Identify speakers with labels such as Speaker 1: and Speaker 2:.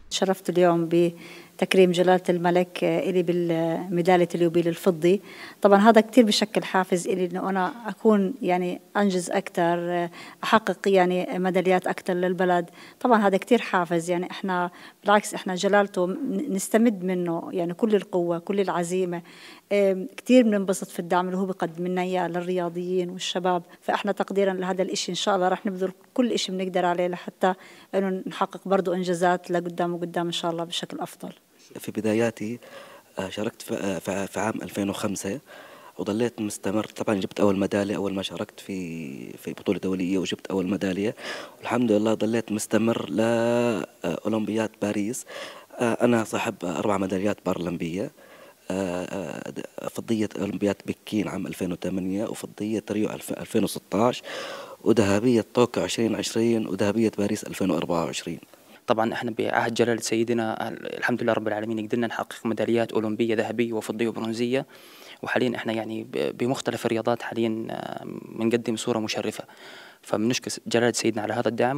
Speaker 1: شرفت اليوم بتكريم جلالة الملك إلي بالميدالية اليوبيل الفضي. طبعا هذا كتير بشكل حافز إلي إنه أنا أكون يعني أنجز أكثر، أحقق يعني ميداليات أكثر للبلد. طبعا هذا كتير حافز، يعني إحنا بالعكس إحنا جلالته نستمد منه يعني كل القوة كل العزيمة. كتير بننبسط في الدعم اللي هو بقدم لنا إياه للرياضيين والشباب، فإحنا تقديرا لهذا الإشي إن شاء الله رح نبذل كل إشي بنقدر عليه لحتى إنه نحقق برضو إنجازات لقدام وقدام إن شاء الله بشكل أفضل.
Speaker 2: في بداياتي شاركت في عام 2005 وظليت مستمر. طبعا جبت أول ميدالية أول ما شاركت في بطولة دولية، وجبت أول ميدالية والحمد لله. ظليت مستمر لأولمبياد باريس. أنا صاحب 4 ميداليات بارالمبية، فضية أولمبياد بكين عام 2008، وفضية ريو 2016، وذهبية طوكيو 2020، وذهبية باريس 2024.
Speaker 3: طبعا احنا بعهد جلالة سيدنا الحمد لله رب العالمين قدرنا نحقق ميداليات أولمبية ذهبية وفضية وبرونزية، وحاليا احنا يعني بمختلف الرياضات حاليا بنقدم صورة مشرفة، فبنشكر جلالة سيدنا على هذا الدعم.